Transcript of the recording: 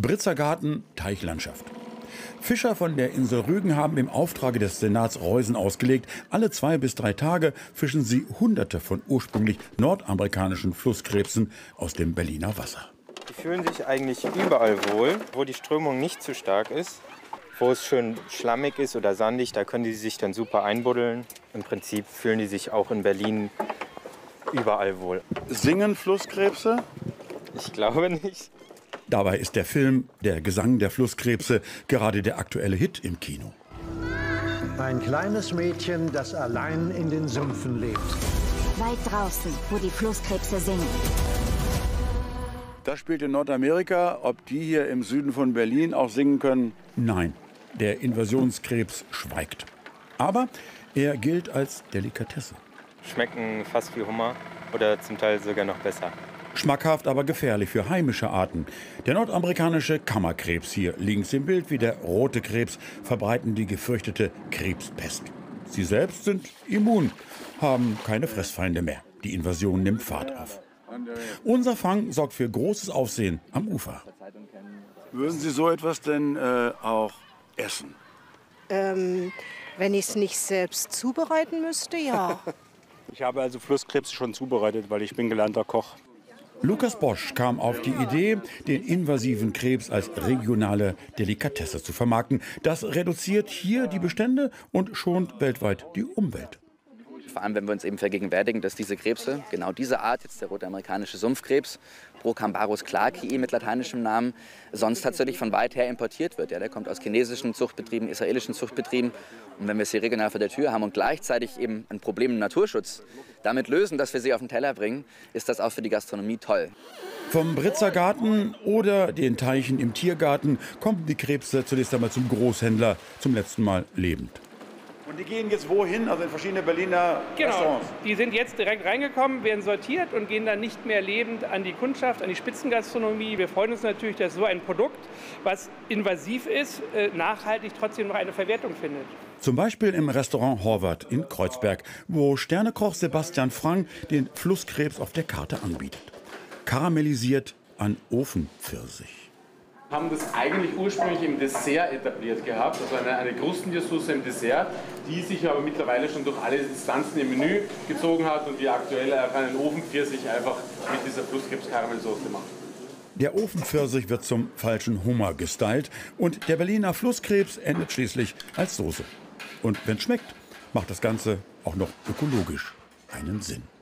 Britzer Garten, Teichlandschaft. Fischer von der Insel Rügen haben im Auftrage des Senats Reusen ausgelegt. Alle 2 bis 3 Tage fischen sie Hunderte von ursprünglich nordamerikanischen Flusskrebsen aus dem Berliner Wasser. Die fühlen sich eigentlich überall wohl, wo die Strömung nicht zu stark ist. Wo es schön schlammig ist oder sandig, da können die sich dann super einbuddeln. Im Prinzip fühlen die sich auch in Berlin überall wohl. Singen Flusskrebse? Ich glaube nicht. Dabei ist der Film Der Gesang der Flusskrebse gerade der aktuelle Hit im Kino. Ein kleines Mädchen, das allein in den Sümpfen lebt. Weit draußen, wo die Flusskrebse singen. Das spielt in Nordamerika. Ob die hier im Süden von Berlin auch singen können? Nein, der Invasionskrebs schweigt. Aber er gilt als Delikatesse. Schmecken fast wie Hummer oder zum Teil sogar noch besser. Schmackhaft, aber gefährlich für heimische Arten. Der nordamerikanische Kammerkrebs, hier links im Bild, wie der rote Krebs, verbreiten die gefürchtete Krebspest. Sie selbst sind immun, haben keine Fressfeinde mehr. Die Invasion nimmt Fahrt auf. Unser Fang sorgt für großes Aufsehen am Ufer. Würden Sie so etwas denn auch essen? Wenn ich es nicht selbst zubereiten müsste, ja. Ich habe also Flusskrebs schon zubereitet, weil ich bin gelernter Koch. Lukas Bosch kam auf die Idee, den invasiven Krebs als regionale Delikatesse zu vermarkten. Das reduziert hier die Bestände und schont weltweit die Umwelt. Vor allem, wenn wir uns eben vergegenwärtigen, dass diese Krebse, genau diese Art, jetzt der rotamerikanische Sumpfkrebs, Procambarus clarkii mit lateinischem Namen, sonst tatsächlich von weit her importiert wird. Ja, der kommt aus chinesischen Zuchtbetrieben, israelischen Zuchtbetrieben. Und wenn wir es hier regional vor der Tür haben und gleichzeitig eben ein Problem im Naturschutz damit lösen, dass wir sie auf den Teller bringen, ist das auch für die Gastronomie toll. Vom Britzer Garten oder den Teichen im Tiergarten kommen die Krebse zunächst einmal zum Großhändler, zum letzten Mal lebend. Und die gehen jetzt wohin? Also in verschiedene Berliner Restaurants? Genau, die sind jetzt direkt reingekommen, werden sortiert und gehen dann nicht mehr lebend an die Kundschaft, an die Spitzengastronomie. Wir freuen uns natürlich, dass so ein Produkt, was invasiv ist, nachhaltig trotzdem noch eine Verwertung findet. Zum Beispiel im Restaurant Horvath in Kreuzberg, wo Sternekoch Sebastian Frank den Flusskrebs auf der Karte anbietet. Karamellisiert an Ofenpfirsich. Wir haben das eigentlich ursprünglich im Dessert etabliert gehabt, also eine Krustentiersauce im Dessert, die sich aber mittlerweile schon durch alle Instanzen im Menü gezogen hat und die aktuell auf einen Ofenpfirsich einfach mit dieser Flusskrebs-Karamellsauce macht. Der Ofenpfirsich wird zum falschen Hummer gestylt und der Berliner Flusskrebs endet schließlich als Soße. Und wenn es schmeckt, macht das Ganze auch noch ökologisch einen Sinn.